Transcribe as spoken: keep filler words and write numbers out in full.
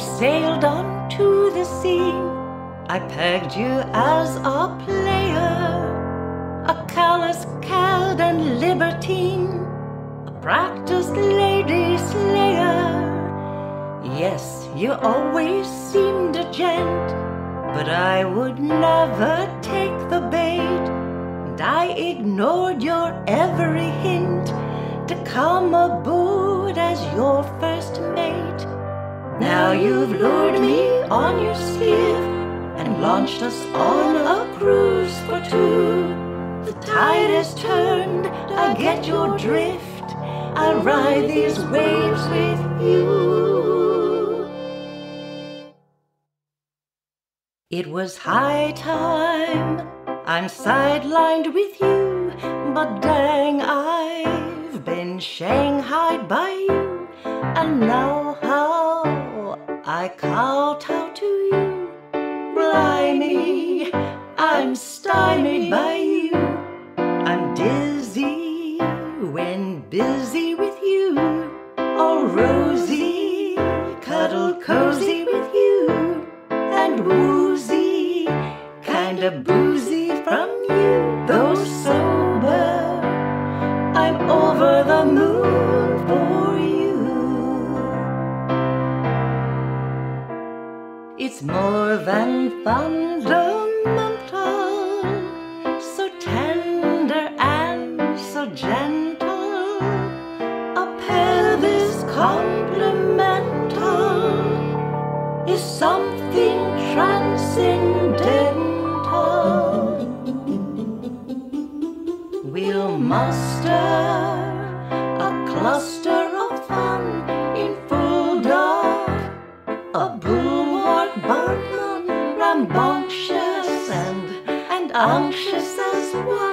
sailed onto the scene. I pegged you as a player, a callous cad and libertine, a practiced lady slayer. Yes, you always seemed a gent, but I would never take the bait, and I ignored your every hint to come aboard as your first mate. Now you've lured me on your skiff and launched us on a cruise for two. The tide has turned, I get your drift, I'll ride these waves with you. It was high time, I'm sidelined with you, but dang, I've been shanghaied by you, and now how I kowtow to you. Blimey, I'm stymied by you. I'm dizzy when busy with you, all rosy, cuddle cozy with you, and woozy, kinda boozy from you. Though sober, I'm over the moon for you. It's more than fundamental, so tender and so gentle, a pair this complemental is something transcendental. We'll muster a cluster of fun in full dove, a bulwark barnum, rambunctious and, and unctuous as one.